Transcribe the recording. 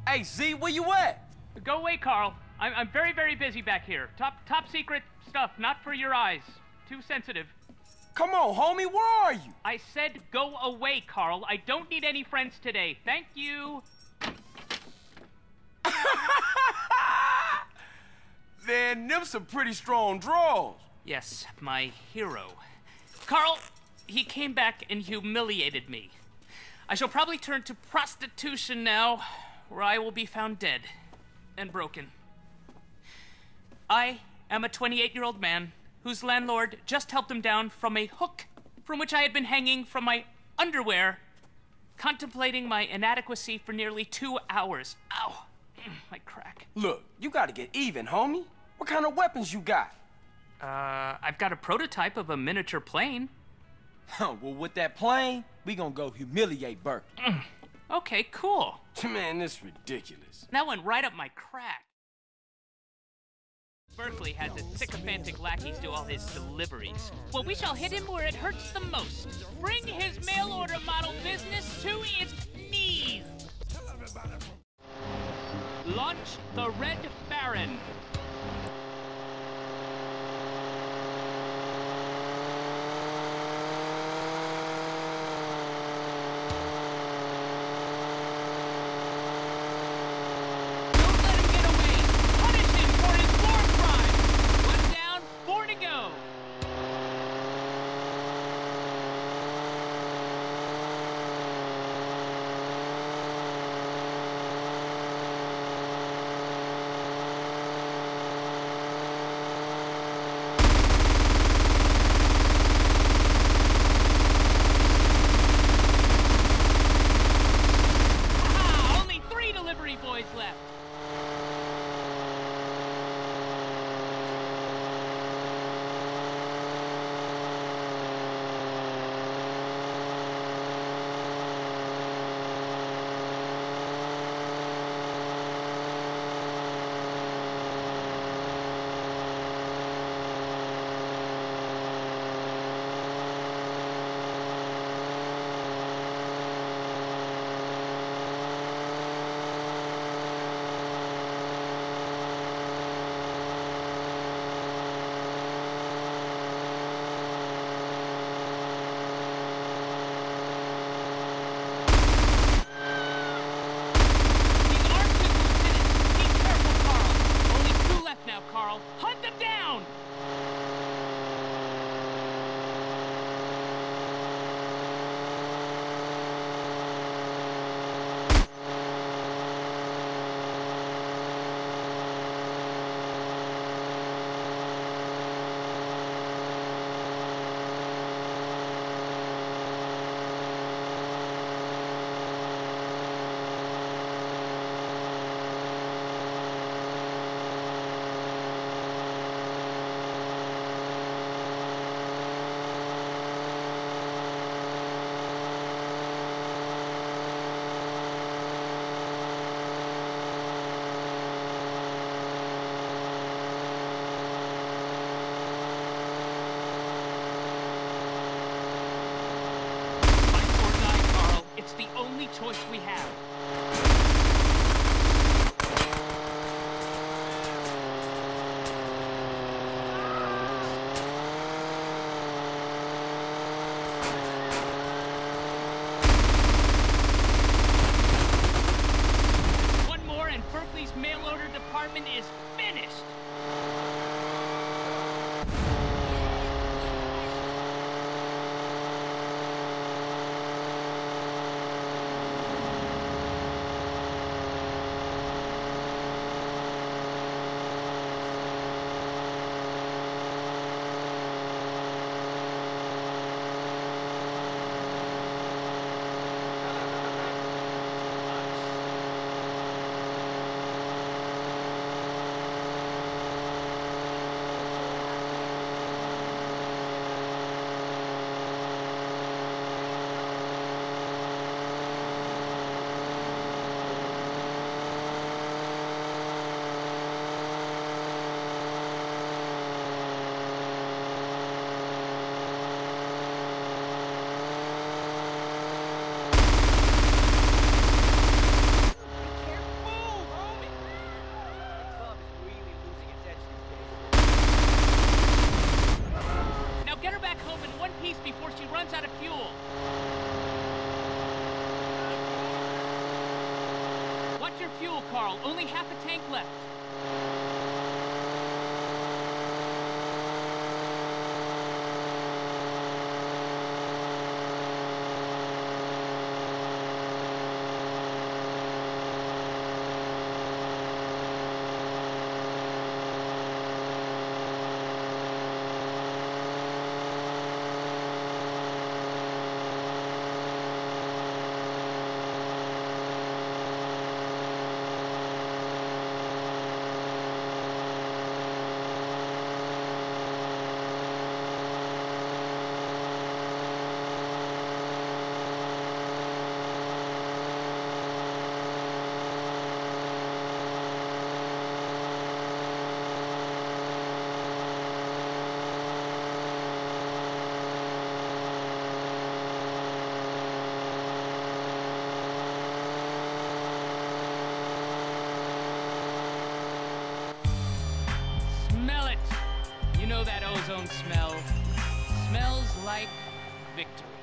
Hey, Z, where you at? Go away, Carl. I'm very, very busy back here. Top secret stuff, not for your eyes. Too sensitive. Come on, homie, where are you? I said go away, Carl. I don't need any friends today. Thank you. Then them some pretty strong draws. Yes, my hero. Carl, he came back and humiliated me. I shall probably turn to prostitution now, where I will be found dead and broken. I am a 28-year-old man whose landlord just helped him down from a hook from which I had been hanging from my underwear, contemplating my inadequacy for nearly 2 hours. Ow, my crack. Look, you gotta get even, homie. What kind of weapons you got? I've got a prototype of a miniature plane. Well, with that plane, we gonna go humiliate Berkeley. Okay, cool. Man, this is ridiculous. That went right up my crack. Berkeley has his sycophantic lackeys do all his deliveries. Well, we shall hit him where it hurts the most. Bring his mail-order model business to its knees. Launch the Red Baron. piece before she runs out of fuel. Watch your fuel, Carl. Only half a tank left. Smell it! You know that ozone smell. Smells like victory.